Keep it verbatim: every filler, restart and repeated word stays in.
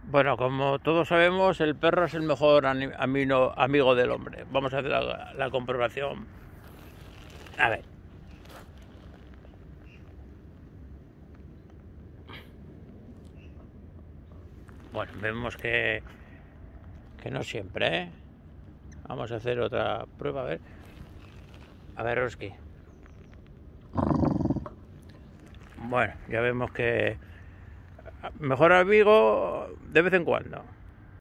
Bueno, como todos sabemos, el perro es el mejor amino, amigo del hombre. Vamos a hacer la, la comprobación. A ver. Bueno, vemos que, que no siempre, ¿eh? Vamos a hacer otra prueba, a ver. A ver, Roski. Bueno, ya vemos que mejor amigo de vez en cuando.